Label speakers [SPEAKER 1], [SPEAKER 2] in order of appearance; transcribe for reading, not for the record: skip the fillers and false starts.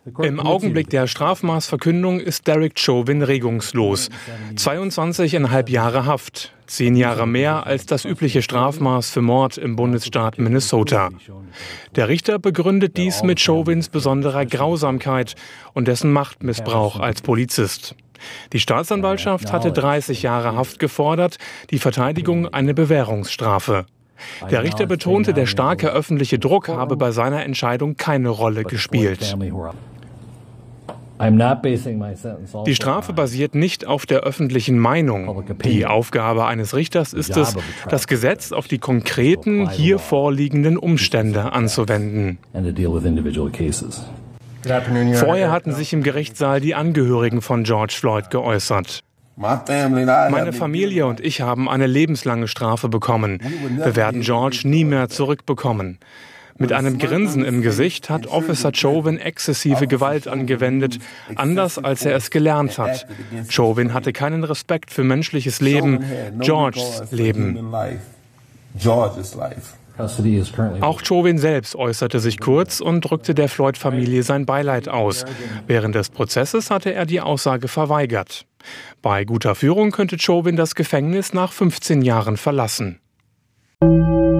[SPEAKER 1] Im Augenblick der Strafmaßverkündung ist Derek Chauvin regungslos. 22,5 Jahre Haft, 10 Jahre mehr als das übliche Strafmaß für Mord im Bundesstaat Minnesota. Der Richter begründet dies mit Chauvins besonderer Grausamkeit und dessen Machtmissbrauch als Polizist. Die Staatsanwaltschaft hatte 30 Jahre Haft gefordert, die Verteidigung eine Bewährungsstrafe. Der Richter betonte, der starke öffentliche Druck habe bei seiner Entscheidung keine Rolle gespielt. Die Strafe basiert nicht auf der öffentlichen Meinung. Die Aufgabe eines Richters ist es, das Gesetz auf die konkreten, hier vorliegenden Umstände anzuwenden. Vorher hatten sich im Gerichtssaal die Angehörigen von George Floyd geäußert. Meine Familie und ich haben eine lebenslange Strafe bekommen. Wir werden George nie mehr zurückbekommen. Mit einem Grinsen im Gesicht hat Officer Chauvin exzessive Gewalt angewendet, anders als er es gelernt hat. Chauvin hatte keinen Respekt für menschliches Leben, Georges Leben. Auch Chauvin selbst äußerte sich kurz und drückte der Floyd-Familie sein Beileid aus. Während des Prozesses hatte er die Aussage verweigert. Bei guter Führung könnte Chauvin das Gefängnis nach 15 Jahren verlassen.